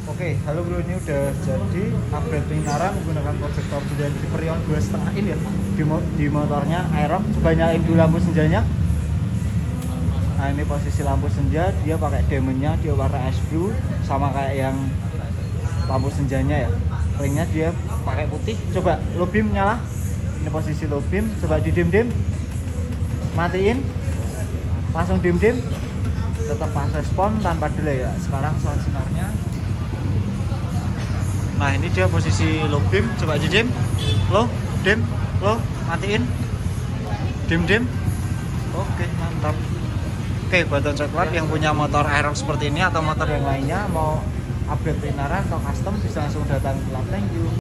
Oke, halo bro, ini udah jadi upgrade penginaran menggunakan proyektor dan Hyperion 2,5 in ya di motornya Aerox. Coba nyalain dulu lampu senjanya. Nah, ini posisi lampu senja, dia pakai diamondnya, dia warna ice blue sama kayak yang lampu senjanya ya. Ringnya dia pakai putih. Coba low beam nyala. Ini posisi low beam, coba di dim-dim. Matiin. Langsung dim-dim. Tetap pas respon tanpa delay ya. Sekarang soal sinarnya. Nah, ini dia posisi low beam, coba di dim. Low, dim, low, matiin. Dim-dim. Oke, mantap. Oke, buat coklat yang punya motor Aerox seperti ini atau motor yang lainnya mau upgrade penginaran atau custom bisa langsung datang ke Lab. Thank you.